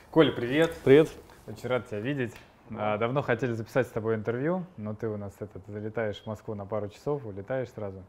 Коля, привет. Привет. Очень рад тебя видеть. Давно хотели записать с тобой интервью, но ты у нас залетаешь в Москву на пару часов, улетаешь сразу.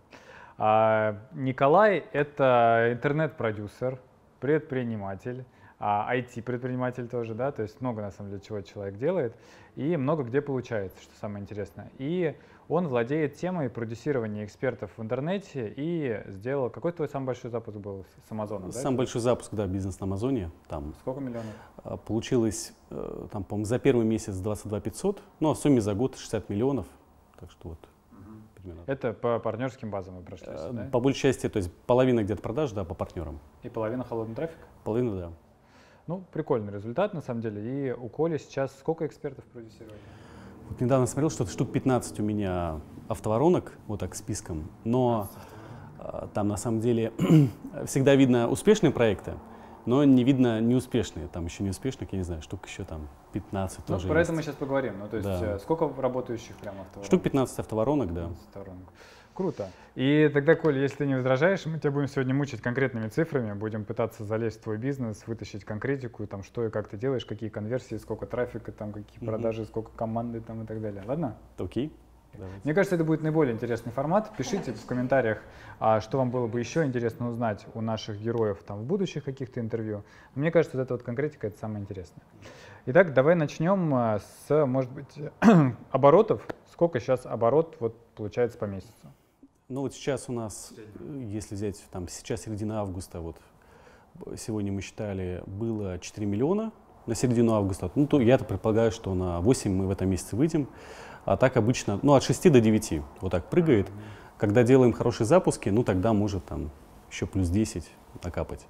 Николай — это интернет-продюсер, предприниматель, IT-предприниматель тоже, да, то есть много на самом деле чего человек делает и много где получается, что самое интересное. И он владеет темой продюсирования экспертов в интернете и сделал... Какой твой самый большой запуск был с Амазона? Да? Самый большой запуск, да, бизнес на Амазоне. Там Сколько миллионов? Получилось, там, по-моему, за первый месяц 22 500, ну, а в сумме за год 60 миллионов. Так что вот. Примерно. Это по партнерским базам вы прошлись, да? По большей части, то есть половина где-то продаж, да, по партнерам. И половина холодный трафик? Половина, да. Ну, прикольный результат, на самом деле. И у Коли сейчас сколько экспертов продюсировали? Вот недавно смотрел, что штук 15 у меня автоворонок, вот так списком, но там на самом деле всегда видно успешные проекты, но не видно неуспешные. Там еще неуспешных, я не знаю, штук еще там 15 тоже. Про есть. это мы сейчас поговорим. Ну, то есть Да. сколько работающих прям автоворонок? Штук 15 автоворонок, да. Круто. И тогда, Коля, если ты не возражаешь, мы тебя будем сегодня мучить конкретными цифрами, будем пытаться залезть в твой бизнес, вытащить конкретику, там, что и как ты делаешь, какие конверсии, сколько трафика, там, какие продажи, сколько команды там, и так далее. Ладно? Окей. Давайте. Мне кажется, это будет наиболее интересный формат. Пишите в комментариях, что вам было бы еще интересно узнать у наших героев там, в будущих каких-то интервью. Мне кажется, вот эта вот конкретика — это самое интересное. Итак, давай начнем с, может быть, оборотов. Сколько сейчас оборот вот, получается по месяцу? Ну вот сейчас у нас, если взять там сейчас середина августа, вот сегодня мы считали, было 4 миллиона на середину августа. Ну, то я-то предполагаю, что на 8 мы в этом месяце выйдем. А так обычно, ну, от 6 до 9 вот так прыгает. Когда делаем хорошие запуски, ну, тогда может там еще плюс 10 накапать.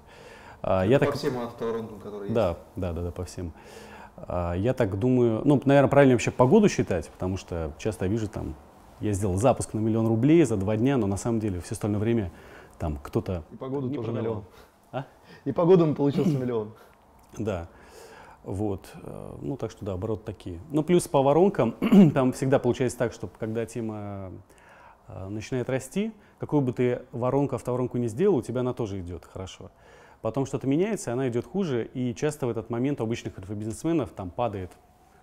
По всем автоворонкам, которые есть? Да, по всем. Я так думаю, ну, наверное, правильно вообще погоду считать, потому что часто вижу там, я сделал запуск на 1 000 000 рублей за 2 дня, но на самом деле все остальное время там кто-то И погоду не тоже продавал. миллион. И погоду получился миллион. Да. Вот, ну так что да, обороты такие. Ну плюс по воронкам, там всегда получается так, что когда тема начинает расти, какую бы ты воронку, автоворонку не сделал, у тебя она тоже идет хорошо. Потом что-то меняется, она идет хуже, и часто в этот момент у обычных бизнесменов там падает,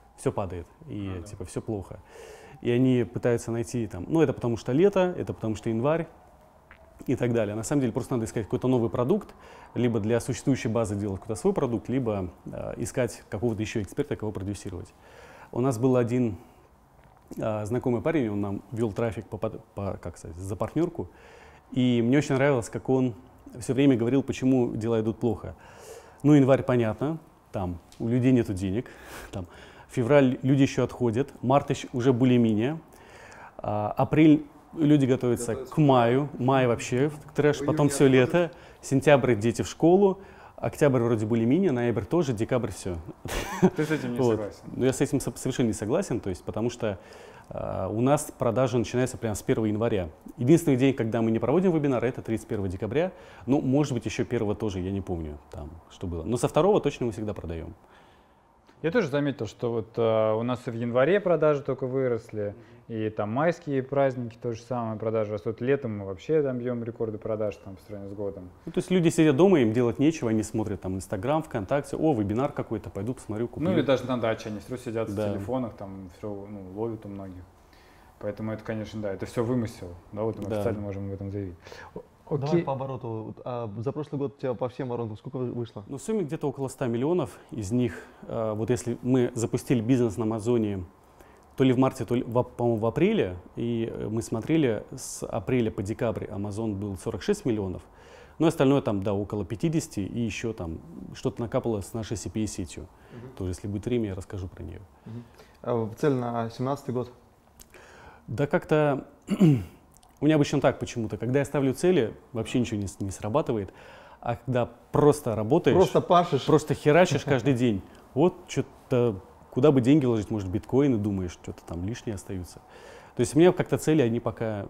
и типа все плохо. И они пытаются найти там, ну это потому что лето, это потому что январь и так далее. На самом деле просто надо искать какой-то новый продукт, либо для существующей базы делать какой-то свой продукт, либо искать какого-то еще эксперта, кого продюсировать. У нас был один знакомый парень, он нам вел трафик как сказать, за партнерку, и мне очень нравилось, как он все время говорил, почему дела идут плохо. Ну, январь, понятно, там у людей нету денег, там, февраль люди еще отходят, март еще уже более-менее, апрель люди готовятся к маю, май вообще трэш, потом все лето, сентябрь дети в школу, октябрь вроде более-менее, ноябрь тоже, декабрь все. Ты с этим не согласен? Ну, я с этим совершенно не согласен, то есть, потому что у нас продажи начинаются прямо с 1 января. Единственный день, когда мы не проводим вебинары, это 31 декабря, ну, может быть, еще 1 тоже, я не помню, там, что было. Но со 2 точно мы всегда продаем. Я тоже заметил, что вот у нас и в январе продажи только выросли, и там майские праздники то же самое, продажи растут. Летом мы вообще там бьем рекорды продаж там, по сравнению с годом. Ну, то есть люди сидят дома, им делать нечего, они смотрят там Инстаграм, ВКонтакте, о, вебинар какой-то, пойду посмотрю, куплю. Ну или даже на даче, они все равно сидят Да. в телефонах, там все ловят у многих. Поэтому это, конечно, да, это все вымысел, да, вот мы официально можем об этом заявить. Давай по обороту. За прошлый год у тебя по всем воронкам сколько вышло? Ну, в сумме где-то около 100 миллионов. Из них, вот если мы запустили бизнес на Амазоне то ли в марте, то ли, по-моему, в апреле, и мы смотрели, с апреля по декабрь Амазон был 46 миллионов, но остальное там, да, около 50, и еще там что-то накапало с нашей CPA-сетью. Тоже, если будет время, я расскажу про нее. Цель на 2017 год? Да как-то... У меня обычно так почему-то, когда я ставлю цели, вообще ничего не срабатывает, а когда просто работаешь, Просто пашешь, просто херачишь каждый день, вот что-то, куда бы деньги вложить, может, биткоины, думаешь, что-то там лишнее остаются. То есть у меня как-то цели, они пока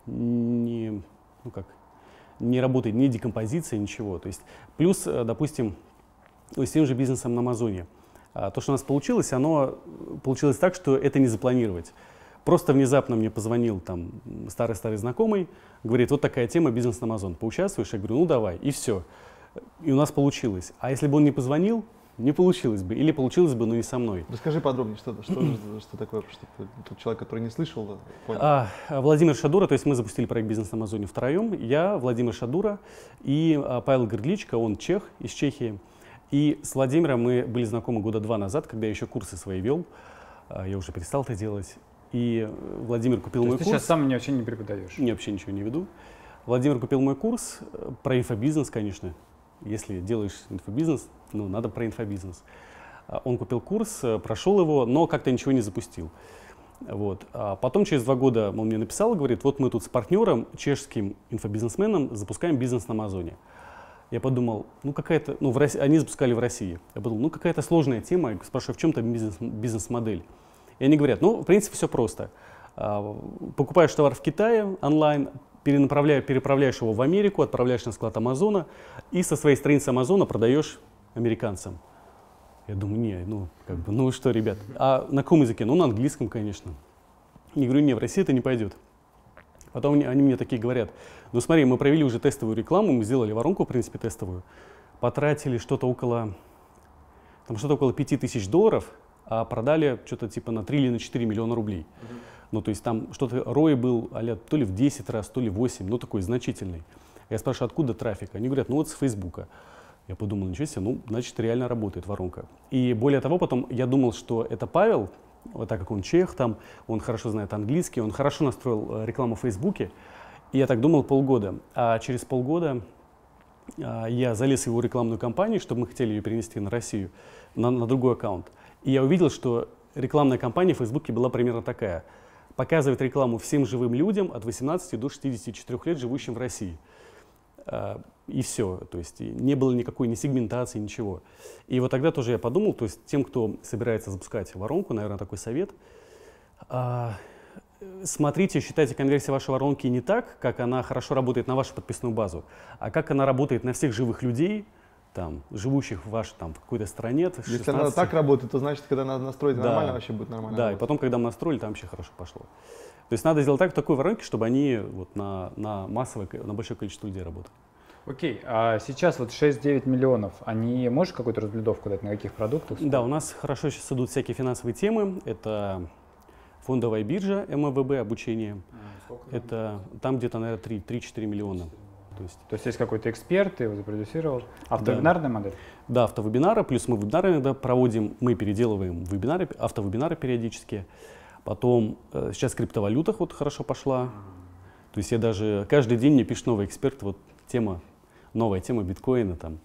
не, ну как, не работает ни декомпозиция, ничего. То есть, плюс, допустим, с тем же бизнесом на Амазоне. То, что у нас получилось, оно получилось так, что это не запланировать. Просто внезапно мне позвонил там старый-старый знакомый, говорит, вот такая тема, бизнес на Амазон, поучаствуешь? Я говорю, ну давай, и все. И у нас получилось. А если бы он не позвонил, не получилось бы. Или получилось бы, но не со мной. Расскажи подробнее, что такое, чтобы тот человек, который не слышал, понял. Владимир Шадура, то есть мы запустили проект «Бизнес на Амазоне» втроем. Я, Владимир Шадура и Павел Гордличко, он чех из Чехии. И с Владимиром мы были знакомы года 2 назад, когда я еще курсы свои вел. Я уже перестал это делать. И Владимир купил мой курс. Ты сейчас сам вообще не преподаешь? Я вообще ничего не веду. Владимир купил мой курс про инфобизнес, конечно. Если делаешь инфобизнес, ну, надо про инфобизнес. Он купил курс, прошел его, но как-то ничего не запустил. Вот. А потом через 2 года он мне написал и говорит, вот мы тут с партнером, чешским инфобизнесменом, запускаем бизнес на Амазоне. Я подумал, ну какая-то, ну они запускали в России. Я подумал, ну какая-то сложная тема. Я спрашиваю, в чем там бизнес-модель? И они говорят, ну в принципе все просто. Покупаешь товар в Китае онлайн, переправляешь его в Америку, отправляешь на склад Амазона и со своей страницы Амазона продаешь американцам. Я думаю, не, ну как бы, ну что, ребят, а на каком языке? Ну на английском, конечно. Я говорю, не, в России это не пойдет. Потом они мне такие говорят, ну смотри, мы провели уже тестовую рекламу, мы сделали воронку, в принципе, тестовую, потратили что-то около $5000, а продали что-то типа на 3 или на 4 миллиона рублей. Ну то есть там что-то ROI был то ли в 10 раз, то ли в 8, ну такой значительный. Я спрашиваю, откуда трафик? Они говорят, ну вот с Фейсбука. Я подумал, ничего себе, ну значит реально работает воронка. И более того, потом я думал, что это Павел, вот так как он чех, там, он хорошо знает английский, он хорошо настроил рекламу в Фейсбуке. И я так думал полгода. А через полгода я залез в его рекламную кампанию, чтобы мы хотели ее перенести на Россию, на другой аккаунт. И я увидел, что рекламная кампания в Фейсбуке была примерно такая. Показывает рекламу всем живым людям от 18 до 64 лет, живущим в России. И все, то есть не было никакой ни сегментации, ничего. И вот тогда тоже я подумал, то есть тем, кто собирается запускать воронку, наверное, такой совет, смотрите, считайте конверсию вашей воронки не так, как она хорошо работает на вашу подписную базу, а как она работает на всех живых людей, там, живущих в вашей там, в какой-то стране. Если она так работает, то значит, когда надо настроить нормально, вообще будет нормально. Да, работать. И потом, когда мы настроили, там вообще хорошо пошло. То есть надо сделать такой воронки, чтобы они вот на большое количество людей работали. Окей, а сейчас вот 6-9 миллионов, они можешь какую-то разблюдовку дать, на каких продуктах? Да, у нас хорошо сейчас идут всякие финансовые темы. Это фондовая биржа, МВБ, обучение. Это там где-то, наверное, 3-4 миллиона. То есть есть какой-то эксперт, ты его запродюсировал. Автовебинарная модель? Да, автовебинары, плюс мы вебинары иногда проводим, мы переделываем вебинары, автовебинары периодически. Потом сейчас криптовалютах вот хорошо пошла. То есть я даже каждый день мне пишет новый эксперт, вот новая тема биткоина там.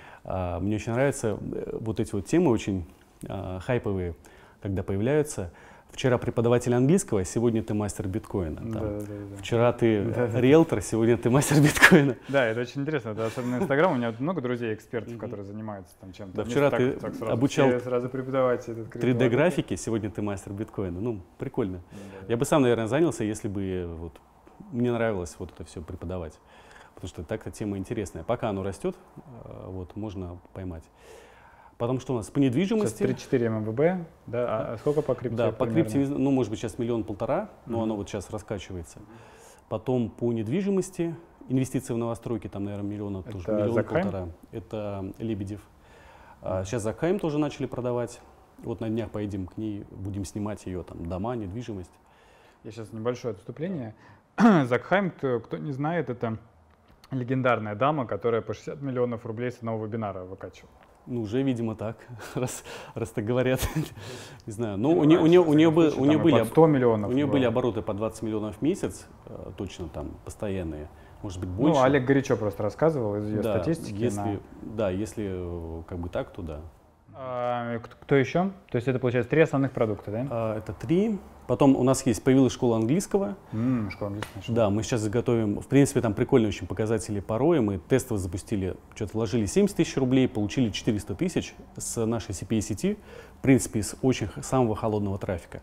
Мне очень нравятся вот эти вот темы, очень хайповые, когда появляются. Вчера преподаватель английского, сегодня ты мастер биткоина. Да. Вчера ты риэлтор, сегодня ты мастер биткоина. Да, это очень интересно. Это особенно Инстаграм. У меня много друзей экспертов, которые занимаются там чем-то. Да, вчера ты обучал сразу преподавать 3D-графики, сегодня ты мастер биткоина. Ну, прикольно. Я бы сам, наверное, занялся, если бы вот, мне нравилось вот это все преподавать. Потому что так-то тема интересная. Пока оно растет, вот, можно поймать. Потом что у нас? По недвижимости. Сейчас 3-4 МВБ, да? А сколько по крипте? Да, по крипте, ну, может быть, сейчас 1,5 миллиона, но оно вот сейчас раскачивается. Потом по недвижимости, инвестиции в новостройки, там, наверное, миллиона, тоже 1,5 миллиона. Это Лебедев. Сейчас Закхайм тоже начали продавать. Вот на днях поедем к ней, будем снимать ее, там, дома, недвижимость. Я сейчас небольшое отступление. Закхайм, кто не знает, это легендарная дама, которая по 60 миллионов рублей с одного вебинара выкачивала. Ну, уже, видимо, так, раз так говорят. Не знаю. Но у нее были 100 миллионов. У нее были обороты по 20 миллионов в месяц, точно там, постоянные. Может быть, больше. Ну, Олег горячо просто рассказывал из ее статистики. Если как бы так, то да. Кто еще? То есть это, получается, 3 основных продукта, да? Это 3. Потом у нас появилась школа английского. Школа английского. Да, мы сейчас готовим. В принципе, там прикольные очень показатели по ROI. Мы тестово запустили, что-то вложили 70 тысяч рублей, получили 400 тысяч с нашей CPA-сети. В принципе, из самого холодного трафика.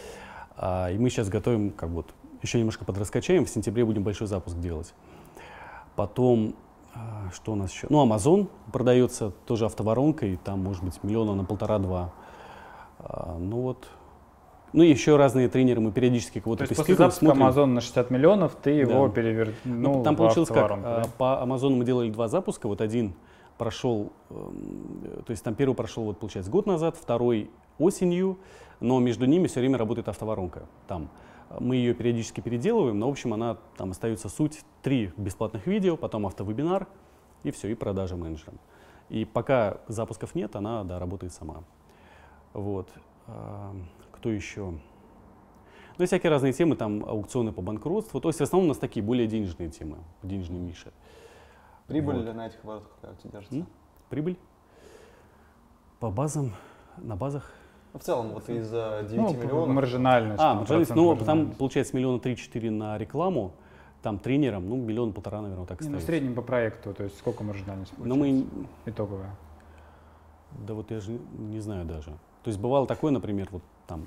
И мы сейчас готовим, как вот, еще немножко подраскачаем. В сентябре будем большой запуск делать. Потом, что у нас еще? Ну, Amazon продается тоже автоворонкой. Там, может быть, 1,5 на 1,5-2. Ну вот. Ну и еще разные тренеры, мы периодически кого-то тестируем. То есть после запуска Amazon на 60 миллионов ты его перевернул там в получилось автоворонку, как? да? По Amazon мы делали 2 запуска. Вот один прошел, то есть там первый прошел, вот, получается, год назад, второй осенью, но между ними все время работает автоворонка. Там мы ее периодически переделываем, но, в общем, она там остается суть: 3 бесплатных видео, потом автовебинар и все, и продажа менеджерам. И пока запусков нет, она, да, работает сама. Вот. Кто еще? Ну и всякие разные темы, там аукционы по банкротству. То есть в основном у нас такие более денежные темы, денежные ниши. Прибыль Вот. на этих оборотах как у тебя держится? Прибыль? По базам, на базах. Ну, в целом, вот из 9 Ну, миллионов. маржинальность. Маржинальность, процент ну, там маржинальности. получается 3-4 миллиона на рекламу, там тренерам, ну, 1,5 миллиона, наверное, вот так Не, ну, в ставится. среднем по проекту, то есть сколько маржинальность Но получается? мы, Итоговая. да вот я же не знаю даже. То есть бывало такое, например, вот там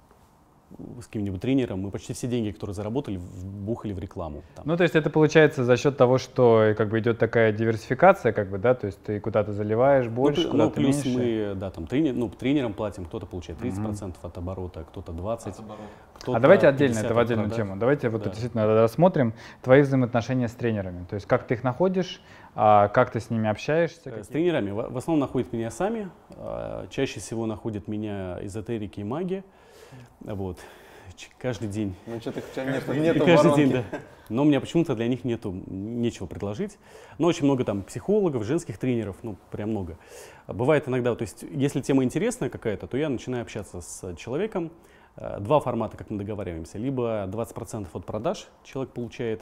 с каким-нибудь тренером, мы почти все деньги, которые заработали, вбухали в рекламу. Там. Ну, то есть это получается за счет того, что как бы идет такая диверсификация, как бы, да, то есть ты куда-то заливаешь больше, куда-то плюс меньше. мы, да, там тренерам платим, кто-то получает 30% от оборота, кто-то 20%. А давайте отдельно, 50 это в от отдельную продаж. тему. Давайте вот Да. действительно рассмотрим твои взаимоотношения с тренерами. То есть как ты их находишь, как ты с ними общаешься. С тренерами в основном находят меня сами, чаще всего находят меня эзотерики и маги. Вот. Каждый день. Ну, что-то у тебя нету Каждый воронки. день, да. Но у меня почему-то для них нечего предложить. Но очень много там психологов, женских тренеров, ну, прям много. Бывает иногда, то есть, если тема интересная какая-то, то я начинаю общаться с человеком. 2 формата, как мы договариваемся. Либо 20% от продаж человек получает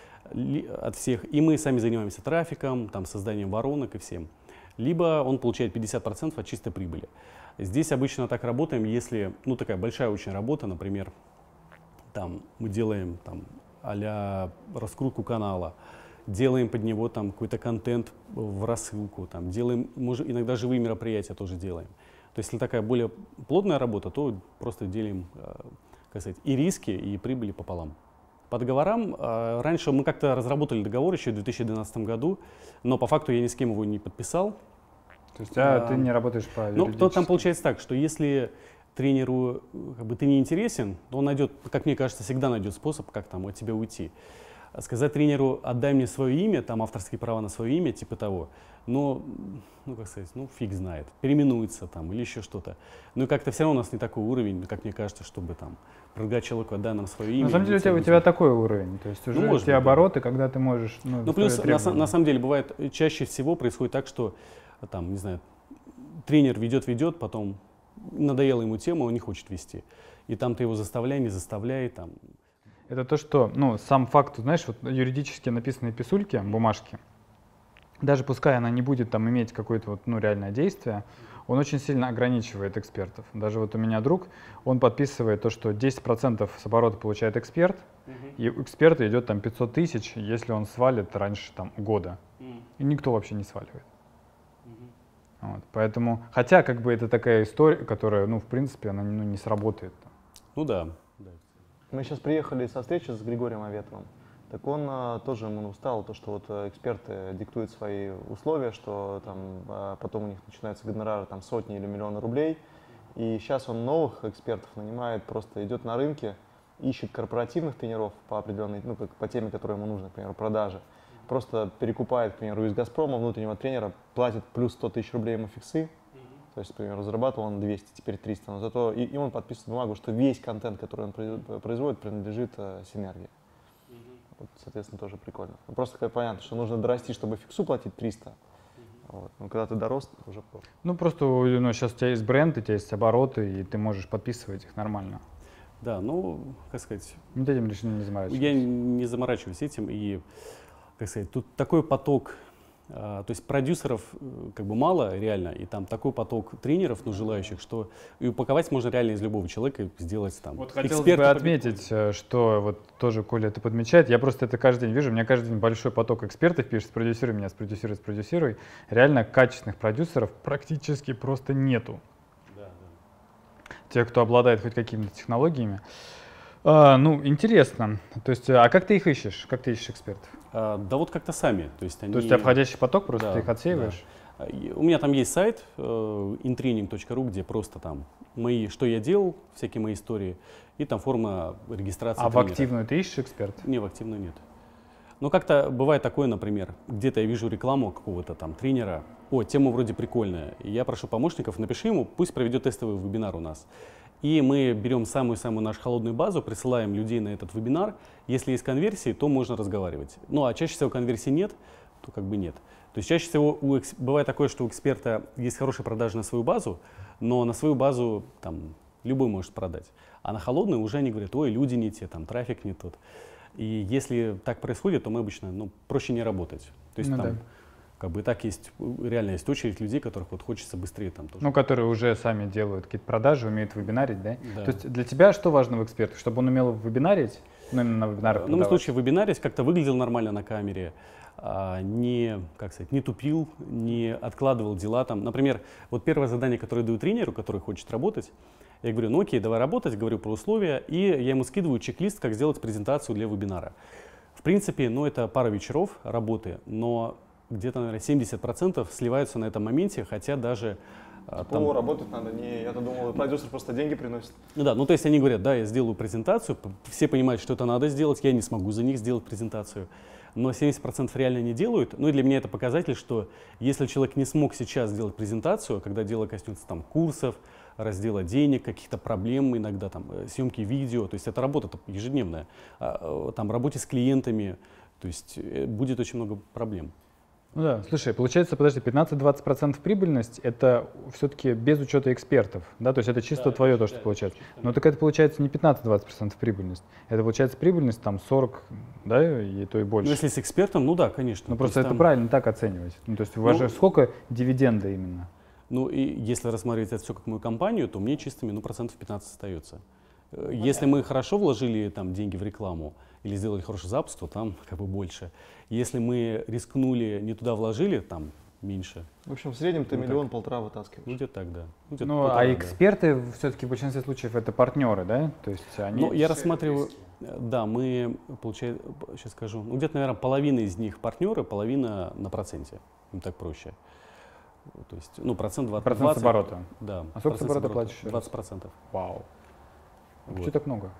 от всех, и мы сами занимаемся трафиком, там, созданием воронок и всем. Либо он получает 50% от чистой прибыли. Здесь обычно так работаем, если, ну, такая большая очень работа, например, там мы делаем там а-ля раскрутку канала, делаем под него там какой-то контент в рассылку, там делаем, иногда живые мероприятия тоже делаем. То есть, если такая более плотная работа, то просто делим, как сказать, и риски, и прибыли пополам. По договорам, раньше мы как-то разработали договор еще в 2012 году, но по факту я ни с кем его не подписал. То есть ты не работаешь по Ну, юридически. там получается так, что если тренеру как бы ты не интересен, то он найдет, как мне кажется, всегда найдет способ, как там от тебя уйти. Сказать тренеру: отдай мне свое имя, там авторские права на свое имя, типа того, но, ну, как сказать, ну, фиг знает, переименуется там или еще что-то. Ну и как-то все равно у нас не такой уровень, как мне кажется, чтобы там предлагать человеку: отдай нам свое имя. На самом деле у тебя такой уровень, то есть уже может те быть, да. обороты, когда ты можешь. Ну, плюс на самом деле бывает, чаще всего происходит так, что там, не знаю, тренер ведет, потом надоела ему тема, он не хочет вести. И там ты его заставляй, не заставляй, там. Это то, что, ну, сам факт, знаешь, вот юридически написанные писульки, бумажки, даже пускай она не будет там иметь какое-то вот, ну, реальное действие, он очень сильно ограничивает экспертов. Даже вот у меня друг, он подписывает то, что 10% с оборота получает эксперт, и у эксперта идет там 500 тысяч, если он свалит раньше там года. И никто вообще не сваливает. Вот, поэтому, хотя как бы это такая история, которая, ну, в принципе, она не сработает. Ну да. Мы сейчас приехали со встречи с Григорием Аветовым. Так он тоже ему устал, то, что вот эксперты диктуют свои условия, что там потом у них начинаются гонорары там сотни или миллионы рублей. И сейчас он новых экспертов нанимает, просто идет на рынке, ищет корпоративных тренеров по определенной, ну, как по теме, которая ему нужна, к примеру, продажи. Просто перекупает, к примеру, из «Газпрома» внутреннего тренера, платит плюс 100 тысяч рублей ему фиксы. То есть, к примеру, зарабатывал он 200, теперь 300, но зато и он подписывает бумагу, что весь контент, который он производит, принадлежит Синергии. Вот, соответственно, тоже прикольно. Ну, просто как понятно, что нужно дорасти, чтобы фиксу платить 300. Вот. Но когда ты дорос, уже плохо. Ну, просто, ну, сейчас у тебя есть бренд, у тебя есть обороты, и ты можешь подписывать их нормально. Да, ну, как сказать, Вот этим лишь не заморачивайся. я не заморачиваюсь этим, и, как сказать, тут такой поток, то есть продюсеров как бы мало реально, и там такой поток тренеров, ну, желающих, что и упаковать можно реально из любого человека, сделать там. Вот хотелось бы отметить, что вот тоже Коля это подмечает, я просто это каждый день вижу, у меня каждый день большой поток экспертов пишет: спродюсируй меня, спродюсируй. Реально качественных продюсеров практически просто нету. Да. Те, кто обладает хоть какими-то технологиями. Ну, интересно. То есть, а как ты их ищешь? Как ты ищешь экспертов? Да вот как-то сами. То есть То есть у тебя входящий поток, просто Да, ты их отсеиваешь? да. У меня там есть сайт intraining.ru, где просто там что я делал, всякие мои истории, и там форма регистрации А в тренера. активную ты ищешь экспертов? Не, в активную нет. Но как-то бывает такое, например, где-то я вижу рекламу какого-то там тренера, о, тема вроде прикольная, и я прошу помощников, напиши ему, пусть проведет тестовый вебинар у нас. И мы берем самую-самую нашу холодную базу, присылаем людей на этот вебинар. Если есть конверсии, то можно разговаривать. Ну а чаще всего конверсий нет, то как бы нет. То есть чаще всего бывает такое, что у эксперта есть хорошая продажа на свою базу, но на свою базу там любой может продать. А на холодную уже они говорят, ой, люди не те, там трафик не тот. И если так происходит, то мы обычно, проще не работать. То есть там, как бы так реально есть очередь людей, которых вот хочется быстрее там тоже. Ну, которые уже сами делают какие-то продажи, умеют вебинарить, да? Да. То есть для тебя что важно в эксперте? Чтобы он умел вебинарить? Ну, именно на вебинарах Ну, в случае вебинарить, как-то выглядел нормально на камере, не тупил, не откладывал дела там. Например, вот первое задание, которое даю тренеру, который хочет работать, я говорю, ну окей, давай работать, говорю про условия, и я ему скидываю чек-лист, как сделать презентацию для вебинара. В принципе, это пара вечеров работы, но где-то, наверное, 70% сливаются на этом моменте, хотя даже там... работать надо, я-то думал, продюсер просто деньги приносит. Ну да, то есть они говорят, да, я сделаю презентацию, все понимают, что это надо сделать, я не смогу за них сделать презентацию. Но 70% реально не делают. Ну и для меня это показатель, что если человек не смог сейчас сделать презентацию, когда дело коснется там курсов, раздела денег, каких-то проблем, иногда там съемки видео, то есть это работа ежедневная, там работе с клиентами, то есть будет очень много проблем. Ну да, слушай, получается, подожди, 15-20% прибыльность — это все-таки без учета экспертов, да, то есть это чисто твое то, что получается. Но так это получается не 15-20% прибыльность, это получается прибыльность там 40, да, и то и больше. Ну если с экспертом, ну да, конечно. Ну просто это там... правильно так оценивать. Ну то есть у вас же сколько дивиденда именно? Ну и если рассматривать это все как мою компанию, то мне чистыми, процентов 15 остается. Если мы хорошо вложили там деньги в рекламу или сделали хороший запуск, то там как бы больше. Если мы рискнули, не туда вложили, там меньше. В общем, в среднем ты миллион-полтора вытаскиваешь. Ну, где-то так, да. А эксперты все-таки в большинстве случаев это партнеры, да? То есть они... Ну, я рассматриваю, да, мы, получается, сейчас скажу, где-то, наверное, половина из них партнеры, половина на проценте. Им так проще. То есть, процент 20. Процент с оборота? Да. А сколько с оборота платишь? 20%. Вау. Почему так много?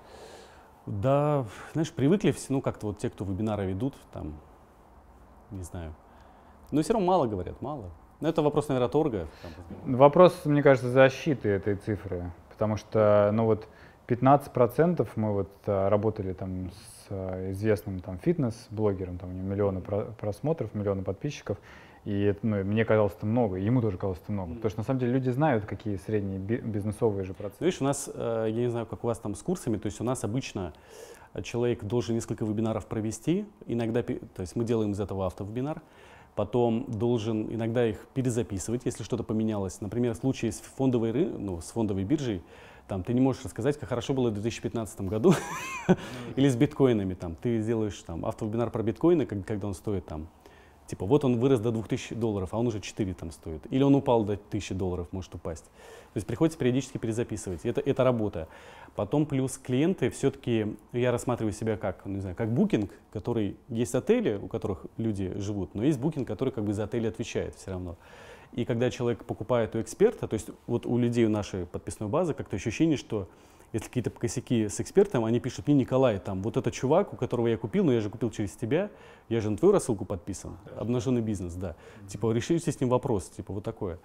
Да, знаешь, привыкли все, как-то вот те, кто вебинары ведут, там, не знаю. Но все равно мало говорят, мало. Но это вопрос, наверное, торга. Вопрос, мне кажется, защиты этой цифры. Потому что, 15% мы работали там с известным там фитнес-блогером, там у него миллионы просмотров, миллионы подписчиков. И мне казалось это много, и ему тоже казалось это много. Потому что на самом деле люди знают, какие средние бизнесовые же процессы. Видишь, у нас, я не знаю, как у вас там с курсами, то есть у нас обычно человек должен несколько вебинаров провести, иногда, то есть мы делаем из этого автовебинар, потом должен иногда их перезаписывать, если что-то поменялось. Например, в случае с фондовой биржей, там, ты не можешь рассказать, как хорошо было в 2015 году, или с биткоинами. Там, ты сделаешь автовебинар про биткоины, когда он стоит там, типа, вот он вырос до $2000, а он уже 4 там стоит. Или он упал до $1000, может упасть. То есть приходится периодически перезаписывать. Это работа. Потом плюс клиенты, все-таки я рассматриваю себя как, как букинг, который есть отели, у которых люди живут, но есть букинг, который как бы за отели отвечает все равно. И когда человек покупает у эксперта, то есть вот у людей у нашей подписной базы как-то ощущение, что если какие-то косяки с экспертом, они пишут, мне Николай, там, вот этот чувак, у которого я купил, но я же купил через тебя, я же на твою рассылку подписан, обнаженный бизнес, да. Типа, решите с ним вопрос, типа, вот такое.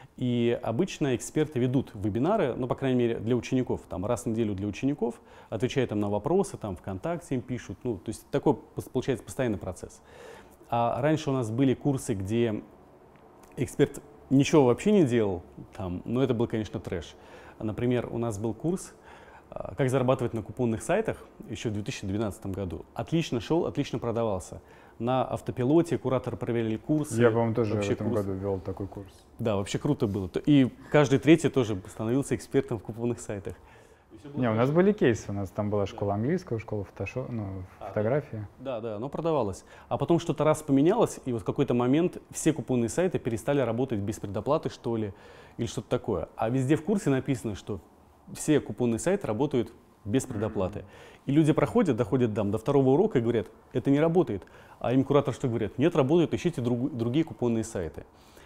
И обычно эксперты ведут вебинары, по крайней мере, для учеников, там, раз в неделю для учеников, отвечают там на вопросы, там, ВКонтакте им пишут, то есть такой, получается, постоянный процесс. А раньше у нас были курсы, где эксперт ничего вообще не делал, там, но это был, конечно, трэш. Например, у нас был курс «Как зарабатывать на купонных сайтах» еще в 2012 году. Отлично шел, отлично продавался. На автопилоте кураторы проверили курсы. Я, по-моему, тоже в этом году вел такой курс. Да, вообще круто было. И каждый третий тоже становился экспертом в купонных сайтах. Не, у нас были кейсы, у нас там была школа английского, школа фотографии. Да, оно продавалось. А потом что-то раз поменялось, и вот в какой-то момент все купонные сайты перестали работать без предоплаты, что ли, или что-то такое. А везде в курсе написано, что все купонные сайты работают без предоплаты. И люди доходят до второго урока и говорят, это не работает. А им куратор что говорит? Нет, работает, ищите другие купонные сайты.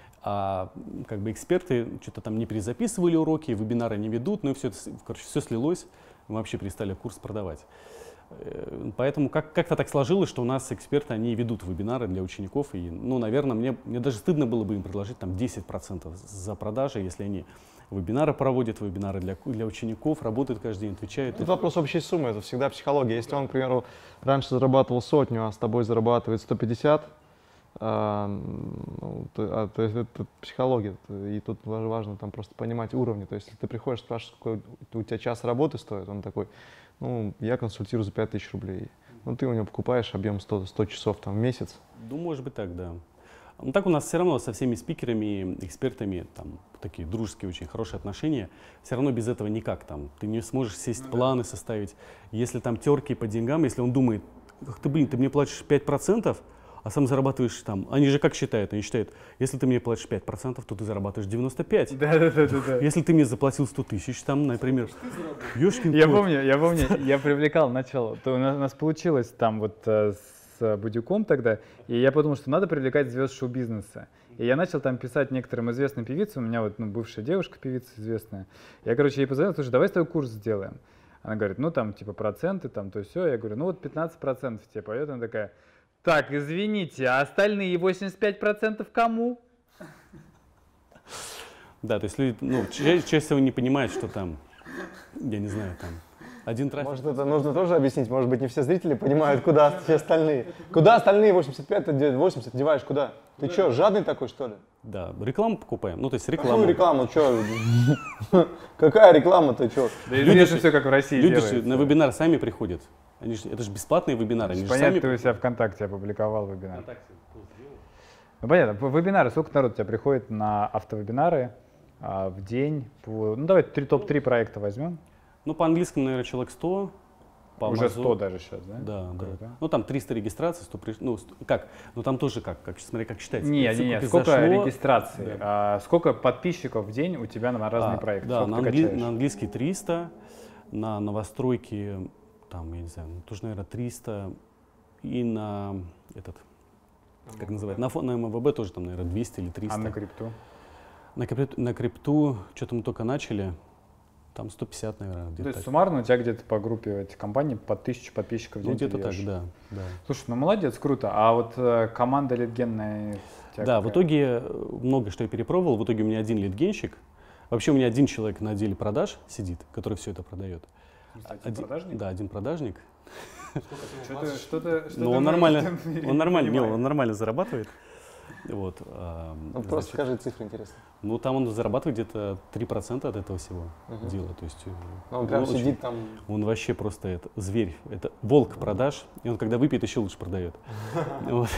А как бы эксперты что-то там не перезаписывали уроки, вебинары не ведут, и все слилось, мы вообще перестали курс продавать. Поэтому как-то так сложилось, что у нас эксперты, они ведут вебинары для учеников. И, ну, наверное, мне даже стыдно было бы им предложить там 10% за продажи, если они вебинары проводят, вебинары для учеников, работают каждый день, отвечают. Это вопрос общей суммы, это всегда психология. Если он, к примеру, раньше зарабатывал 100, а с тобой зарабатывает 150, то есть это психология. И тут важно там просто понимать уровни. То есть если ты приходишь, спрашиваешь, сколько у тебя час работы стоит, он такой, ну, я консультирую за 5000 рублей. Ну, ты у него покупаешь объем 100 часов там, в месяц. Ну, может быть так, да. Но так у нас все равно со всеми спикерами, экспертами, там, такие дружеские, очень хорошие отношения. Все равно без этого никак. Там, ты не сможешь сесть, планы составить. Если там терки по деньгам, если он думает, ах ты, блин, ты мне платишь 5%, а сам зарабатываешь там. Они же как считают? Они считают, если ты мне платишь 5%, то ты зарабатываешь 95%. Да. Если ты мне заплатил 100 тысяч, там, например, ёшкин Я кот. помню, я привлекал начало. То у нас получилось там вот с Будюком тогда, и я подумал, что надо привлекать звезд шоу-бизнеса. И я начал там писать некоторым известным певицам, у меня вот бывшая девушка певица известная. Я, короче, ей позвонил, слушай, давай с тобой курс сделаем. Она говорит, ну там типа проценты, там то все. Я говорю, ну вот 15% тебе пойдет. Она такая, так, извините, а остальные 85% кому? Да, то есть люди, ну, чаще всего не понимают, что там, я не знаю, там, один трафик. Может, это нужно тоже объяснить? Может быть, не все зрители понимают, куда все остальные. Куда остальные 85, ты 80 деваешь, куда? Ты что, жадный такой, что ли? Да, рекламу покупаем, ну, то есть рекламу. Какую рекламу, что? Какая реклама-то, что? Да известно все, как в России Люди делается. же на вебинар сами приходят. Это же бесплатные вебинары. Они же Понятно, сами ты у себя ВКонтакте опубликовал вебинар. Ну, понятно, вебинары, сколько народ у тебя приходит на автовебинары в день? Ну, давай топ-3 проекта возьмем. Ну, по-английскому, наверное, человек 100. По Уже Amazon. 100 даже сейчас, да? Да, Круто. да. Ну, там 300 регистраций, 100 ну, как? Ну, там тоже как смотри, как считается. Не, сколько регистраций, сколько подписчиков в день у тебя на разные проекты? Да, Сколько на английский 300, на новостройки, там, я не знаю, тоже, наверное, 300, и на этот, как называется, на МВБ тоже там, наверное, 200 или 300. А на крипту? На крипту, что-то мы только начали, там 150, наверное, где-то. То есть так. суммарно у тебя где-то по группе этих компаний по 1000 подписчиков в день? Ну, где-то так, ведешь? да. Слушай, ну молодец, круто. А вот команда лидгенная? Да, в итоге много что я перепробовал. В итоге у меня один лидгенщик. Вообще у меня один человек на отделе продаж сидит, который все это продает. Один продажник? Да, один продажник. Что-то Но он нормально зарабатывает. Вот, Ну, просто скажи цифры, интересно. ну, там он зарабатывает где-то 3% от этого всего дела. То есть, Он прям очень- сидит там. Он вообще просто это зверь, это волк продаж, и он когда выпьет, еще лучше продает. Вот.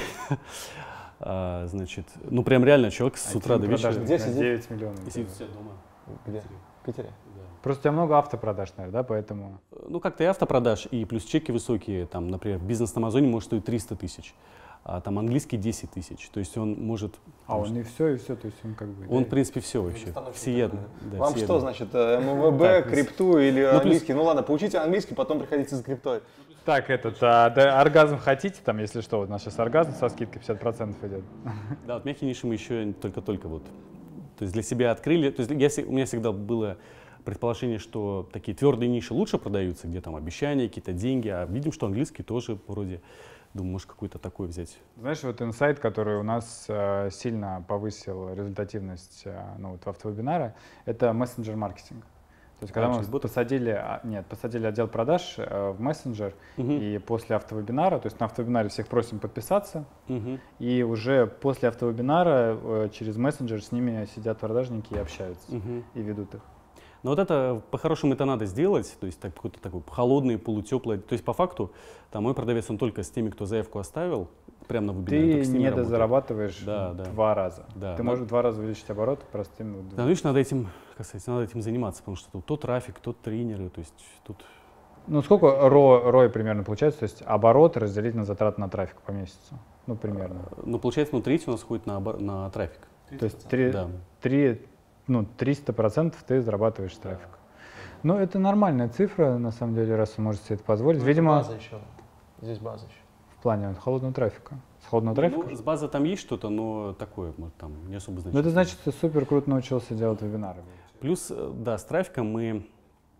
Значит, ну прям реально человек с утра до вечера Где сидит? 9 миллионов. сидит у себя дома. Где? В Питере? Просто у тебя много автопродаж, наверное, да, поэтому... Ну как-то и автопродаж, и плюс чеки высокие, там, например, бизнес на Амазоне может стоить 300 тысяч, а там английский 10 тысяч, то есть он может... он и все, то есть он как бы... Он, в принципе, все вообще, всеядно. Да, Вам всеядно. что, значит, МВБ, Так, крипту или плюс- английский? Ну ладно, поучите английский, потом приходите за криптой. Так, да, оргазм хотите, там, если что, вот у нас сейчас оргазм со скидкой 50% идет. Да, вот мягкие ниши мы еще только-только вот, то есть для себя открыли, то есть у меня всегда было предположение, что такие твердые ниши лучше продаются, где там обещания, какие-то деньги, а видим, что английский тоже вроде, думаю, может какой-то такой взять. Знаешь, вот инсайт, который у нас сильно повысил результативность ну, вот, автовебинара, это мессенджер-маркетинг. То есть, когда мы посадили отдел продаж в мессенджер, и после автовебинара, то есть на автовебинаре всех просим подписаться, и уже после автовебинара через мессенджер с ними сидят продажники и общаются, и ведут их. Но вот это, по-хорошему, это надо сделать, то есть какой-то такой холодный, полутеплый. То есть по факту, там мой продавец, он только с теми, кто заявку оставил, прямо на вебинаре. Ты не дозарабатываешь 2 раза. Да, ты можешь 2 раза увеличить оборот простым. Да, видишь, надо этим заниматься, потому что тут то трафик, то тренеры, то есть тут... Ну, сколько ROI примерно получается, то есть оборот разделить на затраты на трафик по месяцу? Ну, примерно. Ну, получается, треть у нас ходит на трафик. 30%. То есть 300% ты зарабатываешь с трафика. Ну, это нормальная цифра, на самом деле, раз вы можете себе это позволить. Видимо, база еще. Здесь база еще. В плане холодного трафика. С холодного трафика? Ну, с базы там есть что-то, но такое, может, там не особо значительное. Ну, это значит, ты супер круто научился делать вебинары. Плюс, да, с трафиком мы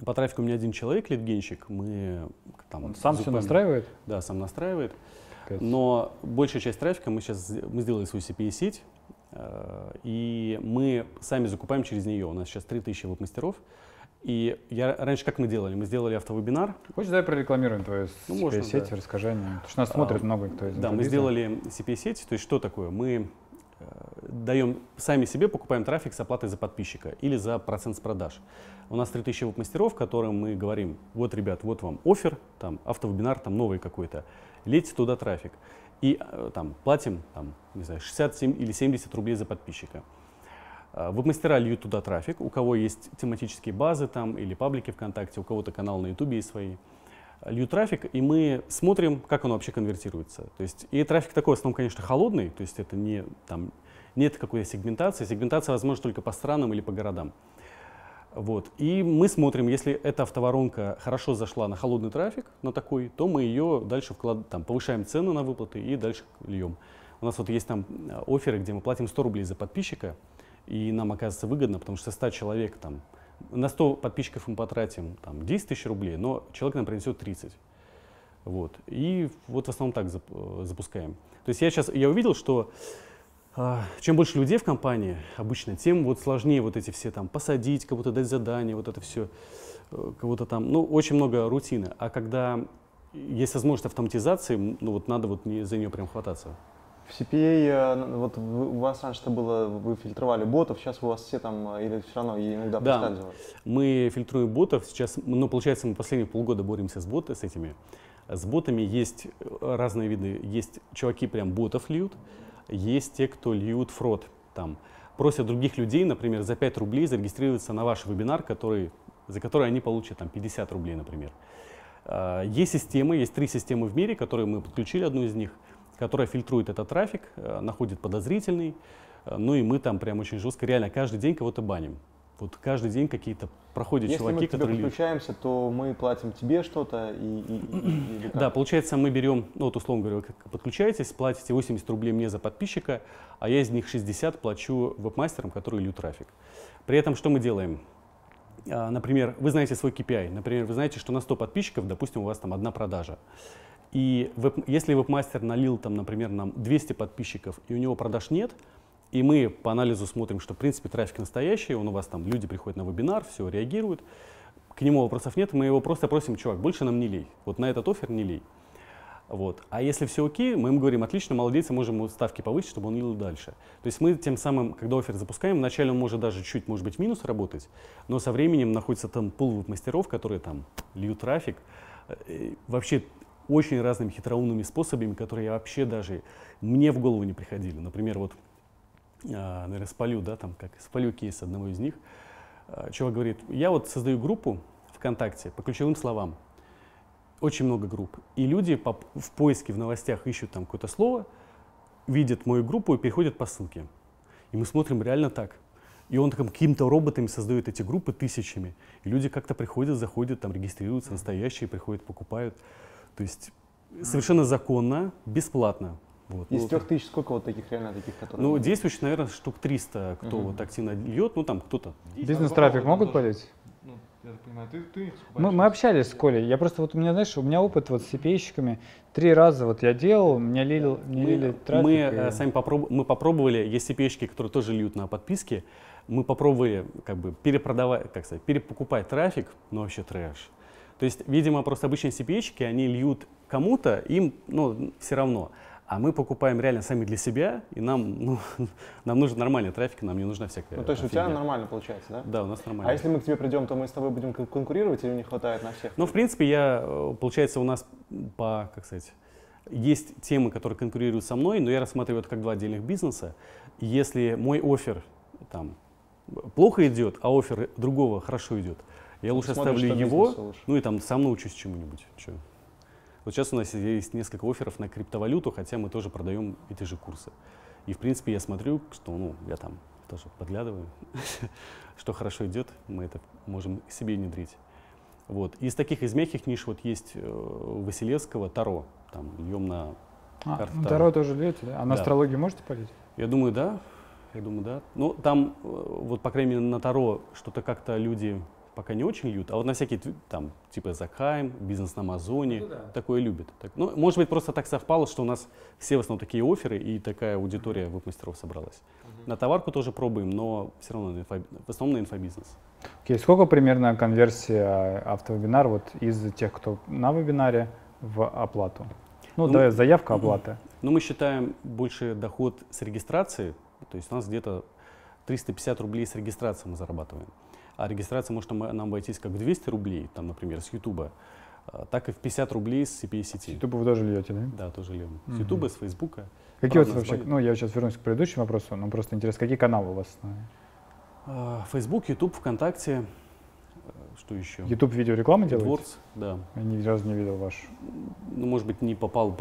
По трафику у меня один человек, лидгенщик, мы там... Он сам все настраивает? Да, сам настраивает. Кайф. Но большая часть трафика мы сделали свою CPA-сеть, и мы сами закупаем через нее. У нас сейчас 3000 веб-мастеров. И раньше как мы делали? Мы сделали автовебинар. Хочешь, давай прорекламируем твою CPA-сеть, да. расскажи о ней. Потому что нас смотрит много кто из Да, мы сделали CPA-сеть. То есть что такое? Мы даем сами себе, покупаем трафик с оплатой за подписчика или за процент с продаж. У нас 3000 веб-мастеров, которым мы говорим: вот, ребят, вот вам оффер, там, автовебинар, там, новый какой-то, лейте туда трафик. И там платим, там, не знаю, 67 или 70 рублей за подписчика. Веб-мастера льют туда трафик, у кого есть тематические базы там или паблики ВКонтакте, у кого-то канал на Ютубе есть свои. Льют трафик, и мы смотрим, как он вообще конвертируется. То есть, и трафик такой в основном, конечно, холодный, то есть это не, там, нет какой-то сегментации. Сегментация возможна только по странам или по городам. Вот. И мы смотрим, если эта автоворонка хорошо зашла на холодный трафик, на такой, то мы ее дальше там, повышаем цену на выплаты и дальше льем. У нас вот есть там офферы, где мы платим 100 рублей за подписчика, и нам оказывается выгодно, потому что 100 человек, там, на 100 подписчиков мы потратим там, 10 тысяч рублей, но человек нам принесет 30. Вот. И вот в основном так запускаем. То есть я увидел, что чем больше людей в компании обычно, тем вот сложнее вот эти все там посадить, кому-то дать задание, вот это все, кого-то там, ну, очень много рутины. А когда есть возможность автоматизации, ну, вот надо вот за нее прям хвататься. В CPA, вот у вас раньше было, вы фильтровали ботов, сейчас у вас все там, или все равно иногда проскальзывают? Да, мы фильтруем ботов, сейчас, ну, получается, мы последние полгода боремся с этими. С ботами есть разные виды, есть чуваки прям ботов льют, есть те, кто льют фрод, там, просят других людей, например, за 5 рублей зарегистрироваться на ваш вебинар, за который они получат там 50 рублей, например. Есть системы, есть 3 системы в мире, которые мы подключили, одну из них, которая фильтрует этот трафик, находит подозрительный, ну и мы там прям очень жестко, реально каждый день кого-то баним. Вот каждый день какие-то проходят чуваки, которые... Если мы к тебе подключаемся, то мы платим тебе что-то или Да, получается, мы берем, ну вот условно говоря, вы подключаетесь, платите 80 рублей мне за подписчика, а я из них 60 плачу веб-мастерам, которые льют трафик. При этом что мы делаем? Например, вы знаете свой KPI, например, вы знаете, что на 100 подписчиков, допустим, у вас там 1 продажа. И если веб-мастер налил, там, например, нам 200 подписчиков, и у него продаж нет, и мы по анализу смотрим, что, в принципе, трафик настоящий, он у вас там, люди приходят на вебинар, все, реагируют, к нему вопросов нет, мы его просто просим: чувак, больше нам не лей, вот на этот оффер не лей. Вот. А если все окей, мы ему говорим: отлично, молодец, и можем ему ставки повысить, чтобы он лил дальше. То есть мы тем самым, когда оффер запускаем, вначале он может даже чуть, может быть, в минус работать, но со временем находится там пул веб-мастеров, которые там льют трафик, вообще очень разными хитроумными способами, которые я вообще даже, мне в голову не приходили. Например, вот, наверное, спалю кейс одного из них. Чувак говорит: я вот создаю группу ВКонтакте по ключевым словам. Очень много групп. И люди в поиске, в новостях ищут там какое-то слово, видят мою группу и переходят по ссылке. И мы смотрим реально так. И он там какими-то роботами создает эти группы тысячами. И люди как-то приходят, заходят, там регистрируются, настоящие, приходят, покупают. То есть совершенно законно, бесплатно. Вот. Из 3000 сколько вот таких реально таких, которые... Ну, действующих, наверное, штук 300, кто вот активно льет, ну там кто-то. Бизнес-трафик могут полить? Ну, я так понимаю, ты Мы общались с Колей. Я просто вот у меня, знаешь, у меня опыт вот с CPA-щиками. 3 раза вот я делал, мне лили трафик. Мы сами попробовали, есть CPA-щики, которые тоже льют на подписки. Мы попробовали как бы перепродавать, как сказать, перепокупать трафик, но вообще трэш. То есть, видимо, просто обычные CPA-щики, они льют кому-то, им, ну, все равно. А мы покупаем реально сами для себя, и нам нужен нормальный трафик, нам не нужна всякая... Ну, то есть у тебя нормально получается, да? Да, у нас нормально. А если мы к тебе придем, то мы с тобой будем конкурировать или не хватает на всех? Ну, в принципе, получается, у нас как сказать, есть темы, которые конкурируют со мной, но я рассматриваю это как 2 отдельных бизнеса. Если мой оффер там плохо идет, а оффер другого хорошо идет, я лучше оставлю его, ну и там сам научусь чему-нибудь. Вот сейчас у нас есть несколько офферов на криптовалюту, хотя мы тоже продаем эти же курсы. И в принципе я смотрю, что я там тоже подглядываю, что хорошо идет, мы это можем себе внедрить. Вот. Из таких из мягких ниш вот есть Василевского Таро, там льем на карту Таро тоже льете, да? А на астрологию можете полить? Я думаю, да. Ну там вот по крайней мере на Таро что-то как-то люди пока не очень льют, а вот на всякие там типа Закхайм, бизнес на Амазоне, такое любят. Ну, может быть, просто так совпало, что у нас все в основном такие офферы и такая аудитория веб-мастеров собралась. На товарку тоже пробуем, но все равно в основном на инфобизнес. Окей, сколько примерно конверсия автовебинар вот из тех, кто на вебинаре, в оплату? Ну, да, заявка, оплата. Ну, мы считаем больше доход с регистрации, то есть у нас где-то 350 рублей с регистрации мы зарабатываем. А регистрация может нам обойтись как в 200 рублей, там, например, с Ютуба, так и в 50 тоже с CPA-сети. Ютуб вы тоже льете, да? Да, тоже льем. С Ютуба, с Фейсбука. Какие у вас вообще, ну, я сейчас вернусь к предыдущему вопросу, но просто интересно, какие каналы у вас основные? Фейсбук, Ютуб, ВКонтакте, что еще? Ютуб видеорекламу делаете? AdWords, да. Я ни разу не видел ваш. Ну, может быть, не попал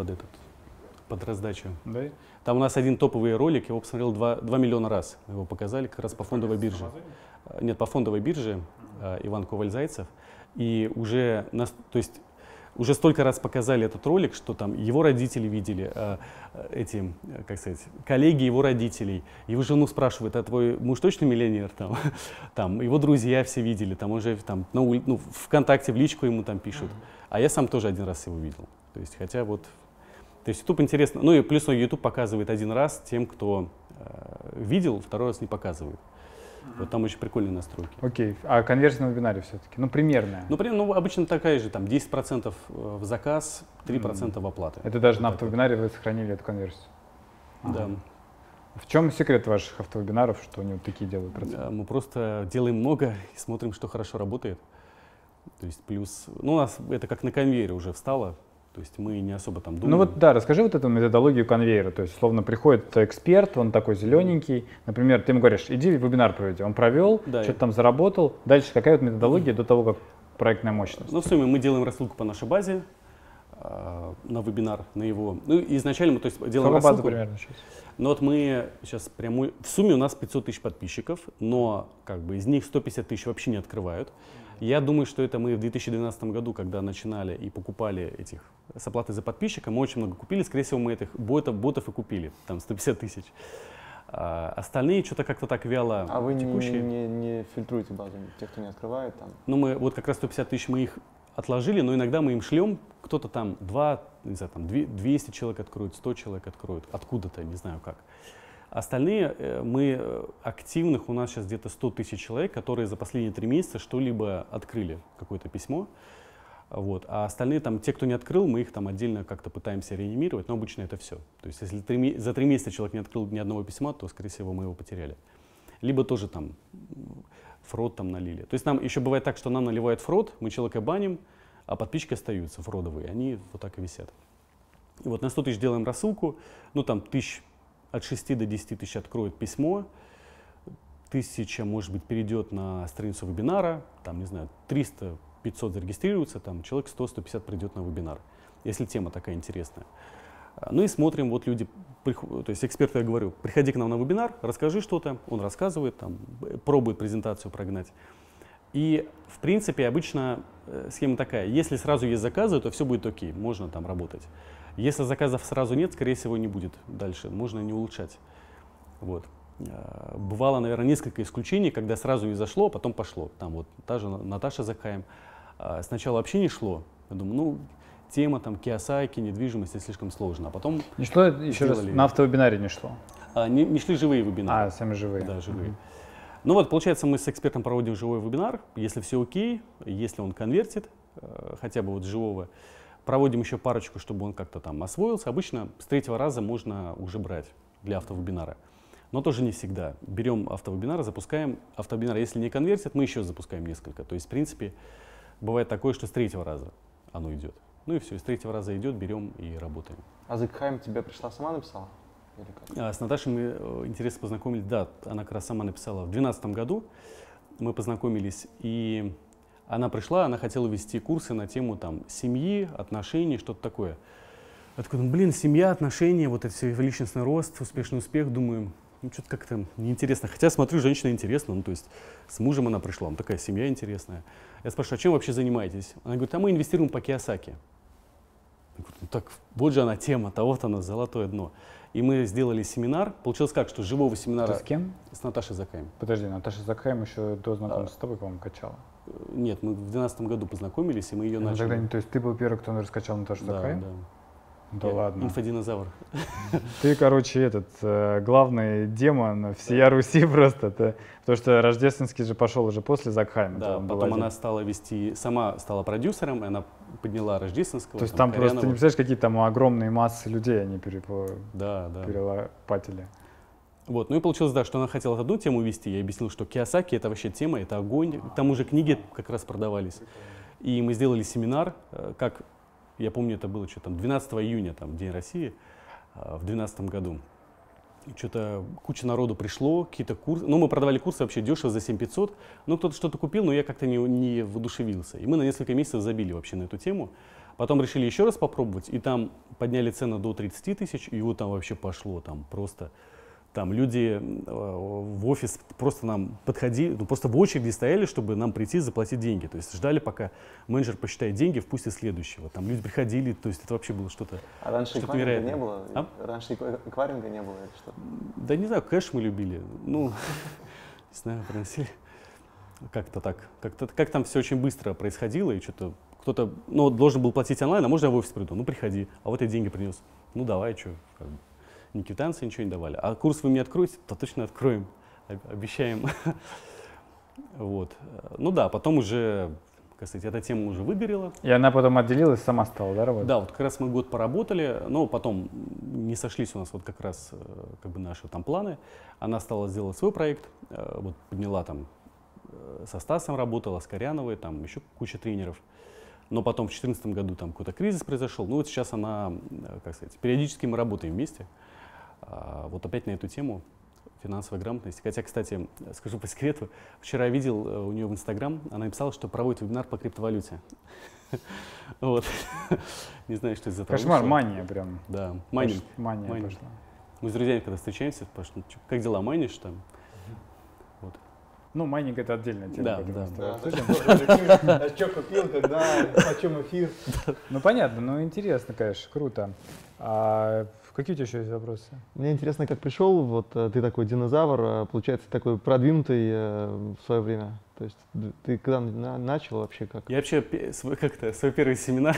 под раздачу. Да? Там у нас один топовый ролик, его посмотрел 2 миллиона раз. Его показали как раз по фондовой бирже. Нет, по фондовой бирже, Иван Коваль-Зайцев. И уже, то есть, уже столько раз показали этот ролик, что там его родители видели, эти, как сказать, коллеги его родителей. Его жену спрашивают, а твой муж точно миллионер? Там, его друзья все видели, там уже там, ну, ВКонтакте в личку ему там пишут. А я сам тоже один раз его видел. То есть, хотя вот, то есть YouTube интересно. Ну и плюс YouTube показывает один раз тем, кто видел, второй раз не показывает. Вот там очень прикольные настройки. Окей, а конверсия на вебинаре все-таки? Ну, примерная. Ну, обычно такая же, там 10% в заказ, 3% в оплату. Это даже на автовебинаре вы сохранили эту конверсию? Да. В чем секрет ваших автовебинаров, что они вот такие делают процессы? Мы просто делаем много и смотрим, что хорошо работает. То есть плюс, ну, у нас это как на конвейере уже встало. То есть мы не особо там думаем. Ну вот да, расскажи вот эту методологию конвейера. То есть, словно приходит эксперт, он такой зелененький. Например, ты ему говоришь, иди вебинар проведи. Он провел, Да, что-то там заработал. Дальше какая вот методология до того, как проектная мощность? Ну, в сумме мы делаем рассылку по нашей базе на вебинар, на его. Ну, изначально мы, то есть, делаем Сколько база рассылку. примерно сейчас? Ну вот мы сейчас прямо, в сумме у нас 500 тысяч подписчиков, но как бы из них 150 тысяч вообще не открывают. Я думаю, что это мы в 2012 году, когда начинали и покупали этих с оплатой за подписчика, мы очень много купили, скорее всего, мы этих ботов и купили, там 150 тысяч. Остальные что-то как-то так вяло А вы текущие. не фильтруете базу, тех, кто не открывает там? Ну мы вот как раз 150 тысяч мы их отложили, но иногда мы им шлем, кто-то там 200 человек откроет, 100 человек откроют, откуда-то, не знаю как. Остальные, мы активных, у нас сейчас где-то 100 тысяч человек, которые за последние 3 месяца что-либо открыли, какое-то письмо. Вот. А остальные, там, те, кто не открыл, мы их там отдельно как-то пытаемся реанимировать, но обычно это все. То есть если за 3 месяца человек не открыл ни одного письма, то, скорее всего, мы его потеряли. Либо тоже там фрод там налили. То есть нам еще бывает так, что нам наливают фрод, мы человека баним, а подписчики остаются фродовые, они вот так и висят. И вот на 100 тысяч делаем рассылку, ну там от 6 до 10 тысяч откроют письмо, 1000, может быть, перейдет на страницу вебинара, там, не знаю, 300-500 зарегистрируется, там человек 100-150 придет на вебинар, если тема такая интересная. Ну и смотрим, вот люди, то есть эксперту я говорю, приходи к нам на вебинар, расскажи что-то, он рассказывает, там, пробует презентацию прогнать. И, в принципе, обычно схема такая, если сразу есть заказы, то все будет окей, можно там работать. Если заказов сразу нет, скорее всего, не будет дальше, можно не улучшать. Вот. Бывало, наверное, несколько исключений, когда сразу не зашло, а потом пошло. Там вот та же Наташа Закхайм. Сначала вообще не шло. Я думаю, ну, тема там Киосаки, недвижимости слишком сложно. А потом Не шло, еще раз, на автовебинаре не шло? не шли живые вебинары. А, сами живые. Да, живые. Ну вот, получается, мы с экспертом проводим живой вебинар. Если все окей, если он конвертит, хотя бы вот живого, проводим еще парочку, чтобы он как-то там освоился. Обычно с 3-го раза можно уже брать для автовебинара. Но тоже не всегда. Берем автовебинар, запускаем автовебинар. Если не конвертит, мы еще запускаем несколько. То есть, в принципе, бывает такое, что с 3-го раза оно идет. Ну и все, с 3-го раза идет, берем и работаем. А Закхайм тебе пришла, сама написала? Или как? С Наташей мы интересно познакомились. Да, она как раз сама написала в 2012 году. Мы познакомились, и она пришла, она хотела вести курсы на тему там семьи, отношений, что-то такое. Я такой, ну, блин, семья, отношения, вот это все, личностный рост, успешный успех, думаю, ну, что-то как-то неинтересно. Хотя, смотрю, женщина интересна, ну, то есть с мужем она пришла, ну, такая семья интересная. Я спрашиваю, а чем вообще занимаетесь? Она говорит, а мы инвестируем по Киосаки. Я говорю, ну, так, вот же она тема, вот она, золотое дно. И мы сделали семинар. Получилось как, что живого семинара Ты с кем? с Наташей Закаем. Подожди, Наташа Закхайм еще до знакомства с тобой, по-моему, качала. Нет, мы в 2012 году познакомились, и мы ее Ну, начали. тогда, то есть ты был первый, кто раскачал Наташу Да, Закхайм? да. Да Я ладно. Инфодинозавр. Ты, короче, главный демон всея Руси просто. Потому что Рождественский же пошел уже после Закхайма. Да, потом она стала вести, сама стала продюсером, и она подняла Рождественского. То есть там просто, ты не представляешь, какие там огромные массы людей они Да. перелопатили. Вот, ну и получилось, да, что она хотела одну тему вести. Я объяснил, что Кийосаки — это вообще тема, это огонь. К тому же книги как раз продавались. И мы сделали семинар, как, я помню, это было что там, 12 июня, там, День России, в 2012 году. Что-то куча народу пришло, какие-то курсы. Ну, мы продавали курсы вообще дешево за 7500. Ну, кто-то что-то купил, но я как-то не воодушевился. И мы на несколько месяцев забили вообще на эту тему. Потом решили еще раз попробовать, и там подняли цену до 30 тысяч, и вот там вообще пошло, там просто... Там люди в офис просто нам подходили, ну, просто в очереди стояли, чтобы нам прийти заплатить деньги. То есть ждали, пока менеджер посчитает деньги, впустит следующего. Там люди приходили, то есть это вообще было что-то. А раньше что-то эквайринга невероятное. не было? А? Раньше эквайринга не было или что? Да не знаю, кэш мы любили. Ну, не знаю, приносили. Как-то так. Как там все очень быстро происходило, и что-то кто-то, ну, должен был платить онлайн, а можно я в офис приду? Ну, приходи. А вот я деньги принес. Ну, давай, что, как бы. Ни квитанции, ничего не давали. А курс вы мне откроете? То точно откроем. Обещаем. Вот. Ну да, потом уже, как сказать, эта тема уже выгорела. И она потом отделилась, сама стала, да, работать? Да, вот как раз мы год поработали, но потом не сошлись у нас вот как раз как бы наши там планы. Она стала делать свой проект, вот подняла там, со Стасом работала, с Коряновой, там еще куча тренеров. Но потом в 2014 году там какой-то кризис произошел. Ну вот сейчас она, как сказать, периодически мы работаем вместе. Вот опять на эту тему финансовой грамотности. Хотя, кстати, скажу по секрету, вчера я видел у нее в Инстаграм, она написала, что проводит вебинар по криптовалюте. Вот. Не знаю, что из этого Кошмар, вышло. мания прям. Да, майнинг. Мания Майнинг. пошла. Мы с друзьями, когда встречаемся, спрашиваем, как дела, майнишь там? Вот. Ну, майнинг — это отдельная тема. Да, которую да. мы с тобой обсудим. А что купил, когда, почем эфир? Ну, понятно, ну, интересно, конечно, круто. А какие у тебя еще есть вопросы? Мне интересно, как пришел, вот ты такой динозавр, получается, такой продвинутый в свое время. То есть ты когда начал вообще как? Я вообще свой первый семинар,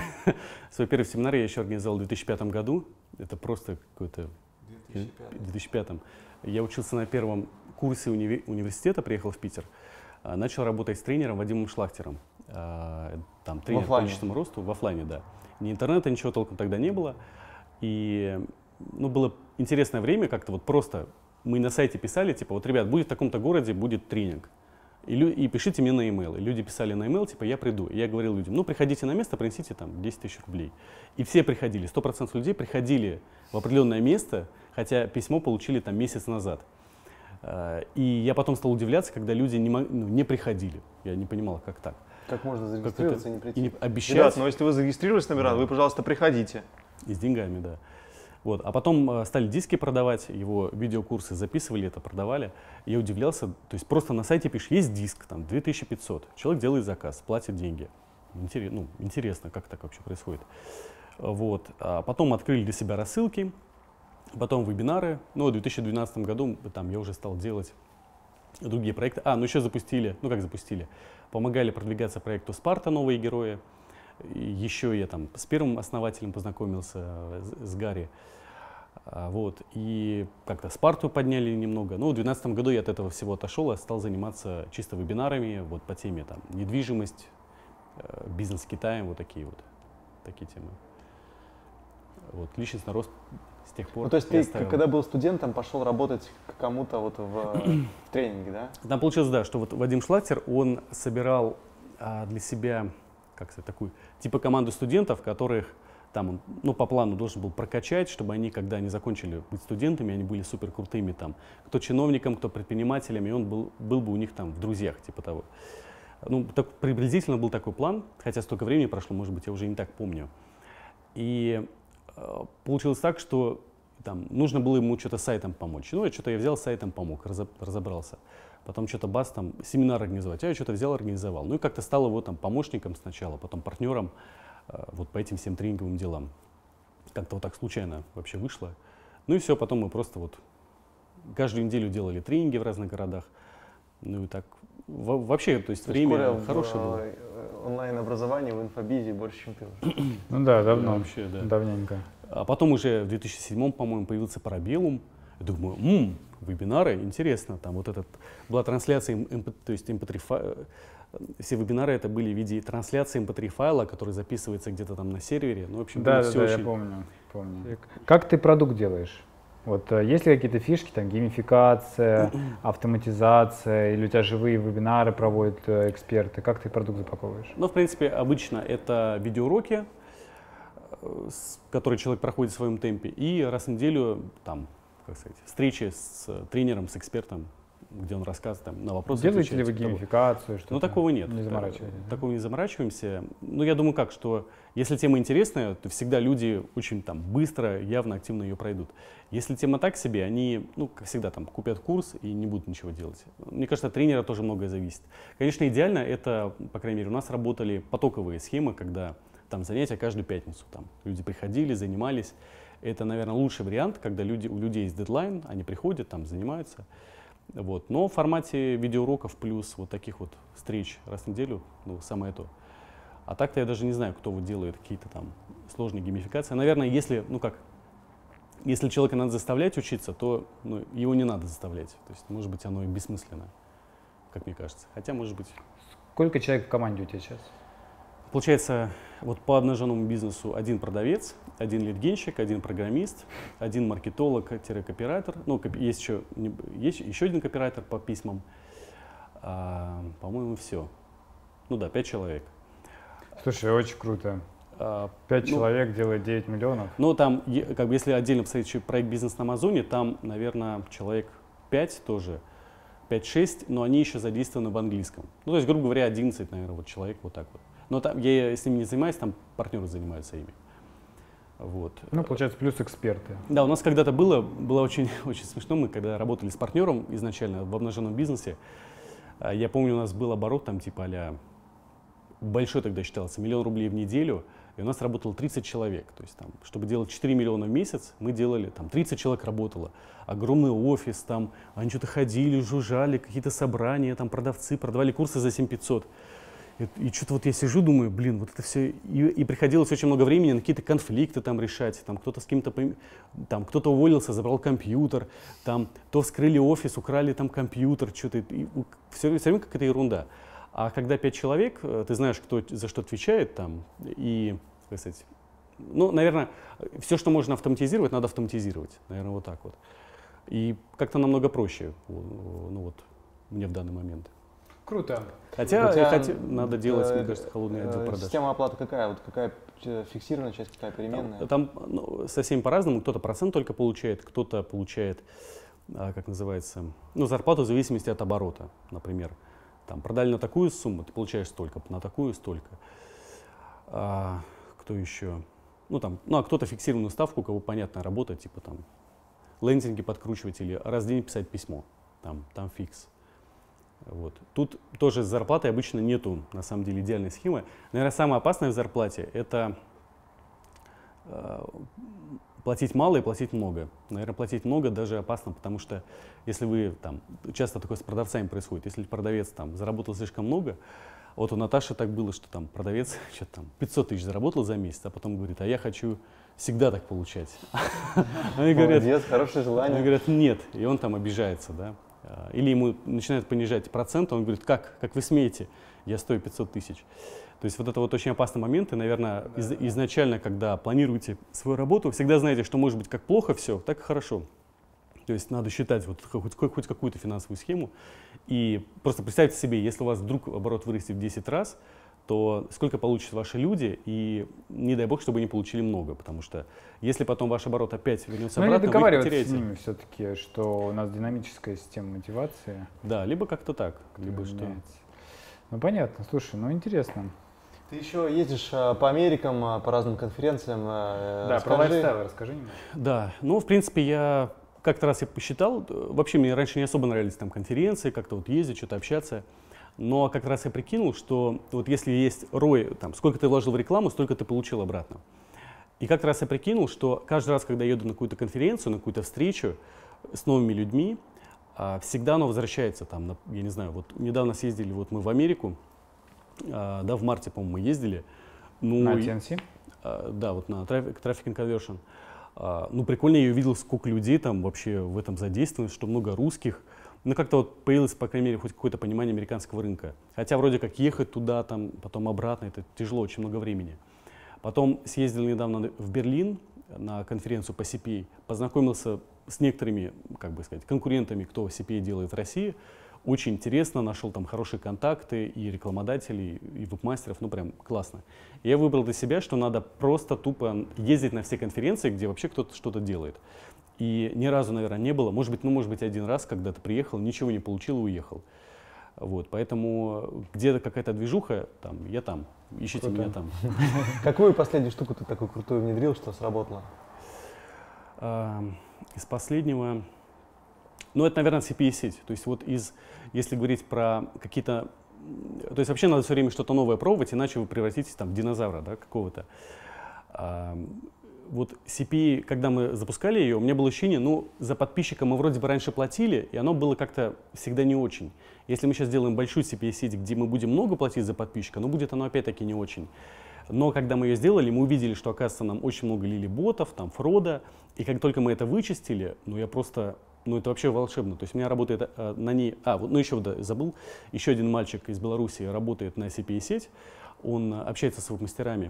я еще организовал в 2005 году. Это просто какой-то... В 2005. Я учился на первом курсе университета, приехал в Питер. Начал работать с тренером Вадимом Шлахтером. Там тренер по личностному росту в офлайне, да. Ни интернета, ничего толком тогда не было. И ну, было интересное время, как-то вот просто мы на сайте писали, типа, вот, ребят, будет в таком-то городе, будет тренинг. И пишите мне на e-mail. И люди писали на e-mail, типа, я приду. И я говорил людям, ну, приходите на место, принесите там 10 тысяч рублей. И все приходили, 100% людей приходили в определенное место, хотя письмо получили там месяц назад. И я потом стал удивляться, когда люди не приходили. Я не понимал, как так. Как можно зарегистрироваться и не прийти? И обещать. Ребят, но если вы зарегистрировались на Миран, вы, пожалуйста, приходите. И с деньгами, да. Вот. А потом стали диски продавать, его видеокурсы записывали, это продавали. Я удивлялся, то есть просто на сайте пишешь, есть диск, там 2500, человек делает заказ, платит деньги. Интересно, как так вообще происходит. Вот. А потом открыли для себя рассылки, потом вебинары. Ну, в 2012 году там, я уже стал делать другие проекты. Ну еще запустили, помогали продвигаться проекту «Спарта. Новые герои». Еще я там с первым основателем познакомился, с Гарри. Вот. И как-то Спарту подняли немного. Но в 2012 году я от этого всего отошел и стал заниматься чисто вебинарами вот, по теме там, недвижимость, бизнес с Китаем, вот такие темы. Вот, личностный рост с тех пор. Ну, то есть ты, когда был студентом, пошел работать к кому-то вот в тренинге, да? Там получилось, да, что вот Вадим Шлахтер, он собирал для себя, как сказать, такую типа команду студентов, которых там он, по плану должен был прокачать, чтобы они, когда они закончили быть студентами, они были супер крутыми там, кто чиновником, кто предпринимателем, и он был бы у них там в друзьях, типа того. Ну, приблизительно был такой план, хотя столько времени прошло, может быть, я уже не так помню. И получилось так, что там нужно было ему что-то с сайтом помочь. Ну, я взял с сайтом, помог, разобрался. Потом что-то там семинар организовать, я что-то взял, организовал. Ну и как-то стал его там помощником сначала, потом партнером вот по этим всем тренинговым делам. Как-то вот так случайно вообще вышло. Ну и все, потом мы просто вот каждую неделю делали тренинги в разных городах. Ну и так вообще, то есть время хорошее было. Онлайн-образование в инфобизе больше, чем ты уже. Ну да, давно, Вообще, да. давненько. А потом уже в 2007, по-моему, появился Parabellum. Я думаю, вебинары, интересно. Там вот этот, была трансляция, то есть MP3 все вебинары это были в виде трансляции MP3 файла, который записывается где-то там на сервере. Ну, в общем, Да, все да, очень... я помню. Как ты продукт делаешь? Вот есть ли какие-то фишки, там геймификация, автоматизация, или у тебя живые вебинары проводят эксперты? Как ты продукт запаковываешь? Ну, в принципе, обычно это видеоуроки, которые человек проходит в своем темпе, и раз в неделю там, как сказать, встречи с тренером, с экспертом, где он рассказывает там, на вопросы. Делаете ли вы геймификацию? Ну, такого нет. Не заморачиваетесь? Такого не заморачиваемся. Ну, я думаю, как, что если тема интересная, то всегда люди очень там быстро, явно, активно ее пройдут. Если тема так себе, они, ну, как всегда, там, купят курс и не будут ничего делать. Мне кажется, от тренера тоже многое зависит. Конечно, идеально это, по крайней мере, у нас работали потоковые схемы, когда там занятия каждую пятницу. Там люди приходили, занимались. Это, наверное, лучший вариант, когда у людей есть дедлайн, они приходят, там, занимаются. Вот. Но в формате видеоуроков плюс вот таких вот встреч раз в неделю, ну, самое то. А так-то я даже не знаю, кто вот делает какие-то там сложные геймификации. Наверное, если, ну как, если человека надо заставлять учиться, то ну, его не надо заставлять. То есть, может быть, оно и бессмысленно, как мне кажется. Хотя, может быть... Сколько человек в команде у тебя сейчас? Получается, вот по обнаженному бизнесу один продавец, один лидгенщик, один программист, один маркетолог-копирайтер. Ну, есть еще один копирайтер по письмам. По-моему, все. Ну да, 5 человек. Слушай, очень круто. 5 человек делает 9 миллионов. Ну, там, как бы, если отдельно посмотреть еще проект «Бизнес на Амазоне», там, наверное, человек 5 тоже, 5-6, но они еще задействованы в английском. Ну, то есть, грубо говоря, 11, наверное, вот человек вот так вот. Но там, я с ними не занимаюсь, там партнеры занимаются ими. Вот. Ну, получается, плюс эксперты. Да, у нас когда-то было очень, очень смешно, мы когда работали с партнером изначально в обнаженном бизнесе, я помню, у нас был оборот там типа а-ля, большой тогда считался, 1 000 000 рублей в неделю, и у нас работало 30 человек. То есть там, чтобы делать 4 миллиона в месяц, мы делали, там 30 человек работало. Огромный офис, там, они что-то ходили, жужжали, какие-то собрания, там продавцы, продавали курсы за 7500. И что-то вот я сижу, думаю, блин, вот это все, и приходилось очень много времени на какие-то конфликты там решать, там кто-то с кем-то, там кто-то уволился, забрал компьютер, там то вскрыли офис, украли там компьютер, что-то, все время какая-то ерунда. А когда 5 человек, ты знаешь, кто за что отвечает там, и, как сказать, ну, наверное, все, что можно автоматизировать, надо автоматизировать, наверное, вот так вот. И как-то намного проще, ну вот, мне в данный момент. Круто. Хотя надо делать, мне кажется, холодный отдел продаж. Система оплаты какая? Вот какая фиксированная часть, какая переменная? Там совсем по-разному. Кто-то процент только получает, кто-то получает, как называется, ну, зарплату в зависимости от оборота, например. Там продали на такую сумму, ты получаешь столько, на такую столько. Кто еще? Ну, там, ну, а кто-то фиксированную ставку, у кого понятная работа, типа там лендинги подкручивать или раз в день писать письмо. Там фикс. Вот. Тут тоже с зарплатой обычно нету, на самом деле, идеальной схемы. Наверное, самое опасное в зарплате — это платить мало и платить много. Наверное, платить много даже опасно, потому что если вы там, часто такое с продавцами происходит, если продавец там заработал слишком много, вот у Наташи так было, что там продавец что-то там 500 тысяч заработал за месяц, а потом говорит, а я хочу всегда так получать. Они говорят, молодец, хорошее желание. Они говорят, нет, и он там обижается, да. Или ему начинают понижать процент, он говорит, как вы смеете, я стою 500 тысяч. То есть вот это вот очень опасный момент, и, наверное, изначально, когда планируете свою работу, всегда знаете, что может быть как плохо все, так и хорошо. То есть надо считать вот хоть какую-то финансовую схему, и просто представьте себе, если у вас вдруг оборот вырастет в 10 раз, то сколько получат ваши люди, и не дай бог, чтобы они получили много, потому что если потом ваш оборот опять вернется обратно, вы их потеряете. с ними все-таки, что у нас динамическая система мотивации. Да, либо как-то так, либо что. Ну понятно, слушай, ну интересно. Ты еще ездишь по Америкам, по разным конференциям. Да, про лайфстайл расскажи немного. Да, ну в принципе я как-то раз я посчитал, вообще мне раньше не особо нравились там конференции, как-то вот ездить, что-то общаться. Но как раз я прикинул, что вот если есть ROI, там, сколько ты вложил в рекламу, столько ты получил обратно. И как-то раз я прикинул, что каждый раз, когда я еду на какую-то конференцию, на какую-то встречу с новыми людьми, всегда оно возвращается. Там, я не знаю, вот недавно съездили вот мы в Америку, да, в марте, по-моему, мы ездили. Ну, На TNC? Да, вот на Traffic and Conversion. Ну, прикольно, я увидел, сколько людей там вообще в этом задействовано, что много русских. Ну, как-то вот появилось, по крайней мере, хоть какое-то понимание американского рынка. Хотя вроде как ехать туда, там, потом обратно, это тяжело, очень много времени. Потом съездил недавно в Берлин на конференцию по CPA, познакомился с некоторыми, как бы сказать, конкурентами, кто CPA делает в России. Очень интересно, нашел там хорошие контакты и рекламодателей, и веб-мастеров, ну прям классно. И я выбрал для себя, что надо просто тупо ездить на все конференции, где вообще кто-то что-то делает. И ни разу, наверное, не было, может быть, один раз, когда ты приехал, ничего не получил и уехал. Вот, поэтому где-то какая-то движуха, там, я там, ищите меня там. Какую последнюю штуку ты такую крутую внедрил, что сработало? Из последнего, ну, это, наверное, CPA-сеть. То есть вот если говорить про какие-то, то есть вообще надо все время что-то новое пробовать, иначе вы превратитесь там в динозавра, да, какого-то. Вот CPA, когда мы запускали ее, у меня было ощущение, ну, за подписчика мы вроде бы раньше платили, и оно было как-то всегда не очень. Если мы сейчас сделаем большую CPA-сеть, где мы будем много платить за подписчика, но будет оно опять-таки не очень. Но когда мы ее сделали, мы увидели, что, оказывается, нам очень много лили ботов, там, фрода, и как только мы это вычистили, ну, я просто, ну, это вообще волшебно. То есть у меня работает на ней, вот, ну, еще, да, забыл, еще один мальчик из Беларуси работает на CPA-сеть, он общается с веб-мастерами,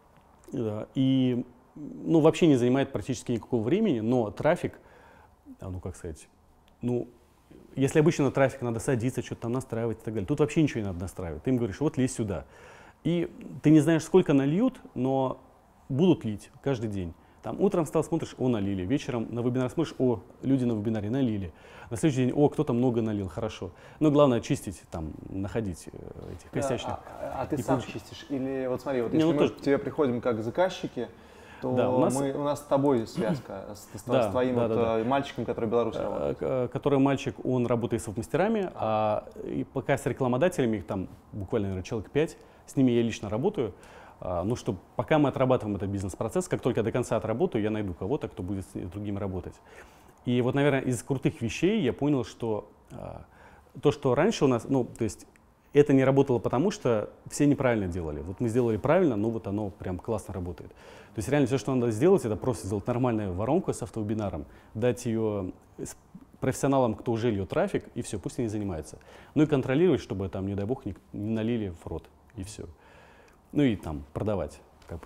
и ну, вообще не занимает практически никакого времени, но трафик, ну, как сказать, ну, если обычно на трафик надо садиться, что-то там настраивать и так далее, тут вообще ничего не надо настраивать. Ты им говоришь, вот лезь сюда. И ты не знаешь, сколько нальют, но будут лить каждый день. Там утром встал, смотришь, налили. Вечером на вебинар смотришь, люди на вебинаре налили. На следующий день, кто-то много налил, хорошо. Но главное чистить, там, находить этих косячных. А ты сам чистишь? Или вот смотри, вот Не, если ну, мы тоже. к тебе приходим как заказчики, то Да, у нас с тобой связка, с твоим мальчиком, который в Беларуси работает. Который мальчик, он работает с веб-мастерами, и пока с рекламодателями, их там буквально, наверное, человек 5, с ними я лично работаю. Ну что, пока мы отрабатываем этот бизнес-процесс, как только я до конца отработаю, я найду кого-то, кто будет с другим работать. И вот, наверное, из крутых вещей я понял, что то, что раньше у нас, ну, то есть это не работало потому, что все неправильно делали. Вот мы сделали правильно, но вот оно прям классно работает. То есть реально все, что надо сделать, это просто сделать нормальную воронку с автовебинаром, дать ее профессионалам, кто уже льет трафик, и все, пусть они занимаются. Ну и контролировать, чтобы там, не дай бог, не налили фрод, и все. Ну и там продавать. Как бы.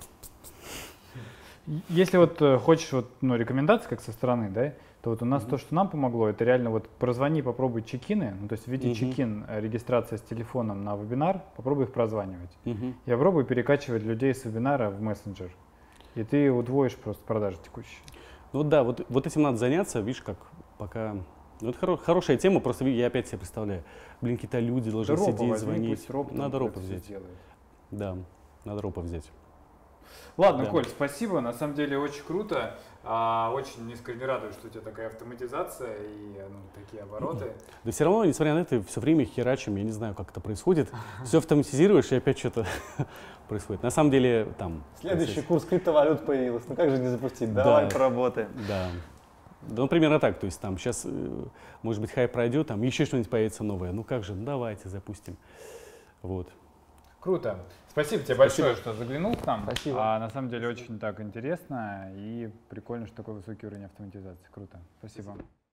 Если вот хочешь вот, ну, рекомендации как со стороны, да, то вот у нас то, что нам помогло, это реально вот прозвони, попробуй чекины, ну то есть введи чекин, регистрация с телефоном на вебинар, попробуй их прозванивать. И попробуй перекачивать людей с вебинара в мессенджер. И ты удвоишь просто продажи текущие. Ну да, вот этим надо заняться, видишь, как пока. Ну, это хорошая тема, просто я опять себе представляю. Блин, какие-то люди должны сидеть, звонить. Надо ропа взять. Да, надо ропа взять. Ладно, да. Коль, спасибо. На самом деле очень круто. Очень искренне радуюсь, что у тебя такая автоматизация и такие обороты. Да все равно, несмотря на это, все время херачим, я не знаю, как это происходит. Все автоматизируешь, и опять что-то происходит. На самом деле, там... Следующий курс криптовалют появился. Ну как же не запустить? Давай поработаем. Да. Да, ну, примерно так. То есть там сейчас, может быть, хайп пройдет, там еще что-нибудь появится новое. Ну как же, ну давайте запустим. Вот. Круто. Спасибо тебе большое, что заглянул к нам. Спасибо. На самом деле очень так интересно и прикольно, что такой высокий уровень автоматизации. Круто. Спасибо.